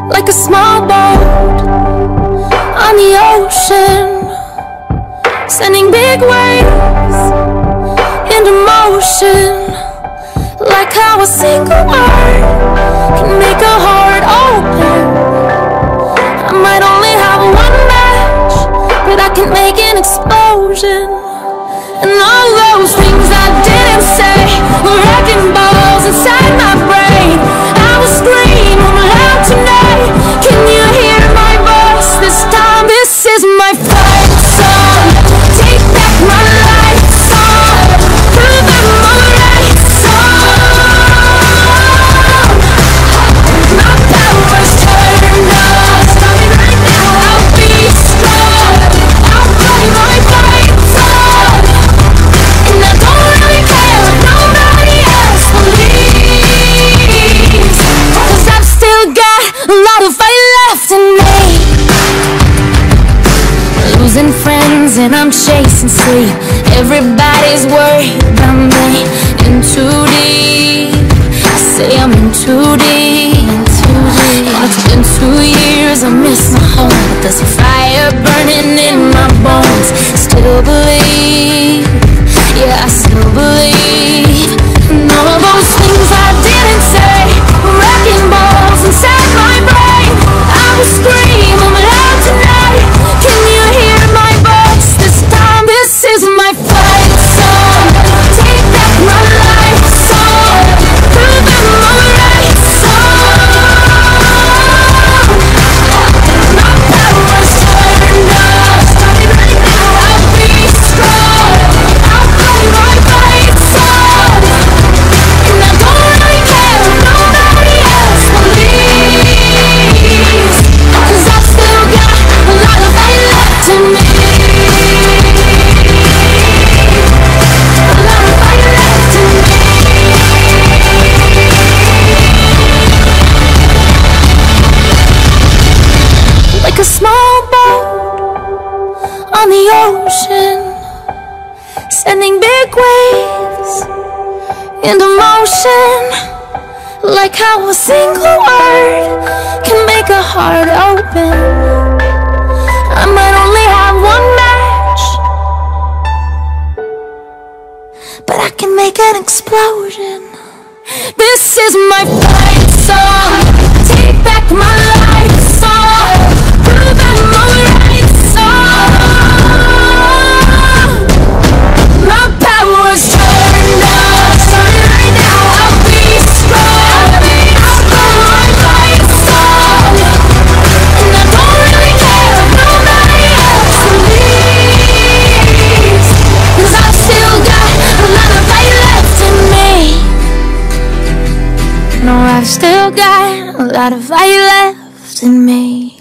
like a small boat on the ocean, sending big waves into motion, like how a single word can make a heart open. I might only have one match, but I can make an explosion. And all those things I didn't say were wrecking balls inside my brain. I will scream loud tonight. Can you hear my voice this time? This is my fight song. Take back my life song. Prove I'm alright song. My power's turned on. Stop me right now, I'll be strong. I'll play my fight song. And I don't really care if nobody else believes, 'cause I've still got a lot of fight left in me. Losing friends and I'm chasing sleep. Everybody's worried about me. In too deep, I say I'm in too deep. And it's been 2 years, I miss my home, but there's a fire burning in my bones. Still believe, yeah, I still believe. And all of those things I didn't say were wrecking balls inside my brain. I will scream loud tonight. Can you hear my voice this time? This is my fight song. Take back my life song. Prove I'm alright song. My power's turned up. Stop me right now, I'll be strong. I'll play my fight song. And I don't really care if nobody else believes, 'cause I've still got a lot of fight left in me. A lot of fight left in me. Like a small boat on the ocean, sending big waves into motion, like how a single word can make a heart open. I might only have one match, but I can make an explosion. This is my fight song. Take back my life song. Prove I'm alright song. My power's turned up. Start it right now, I'll be strong. I'll play my fight song. And I don't really care if nobody else believes, 'cause I've still got a lot of fight left in me. No, I've still got a lot of fight left in me.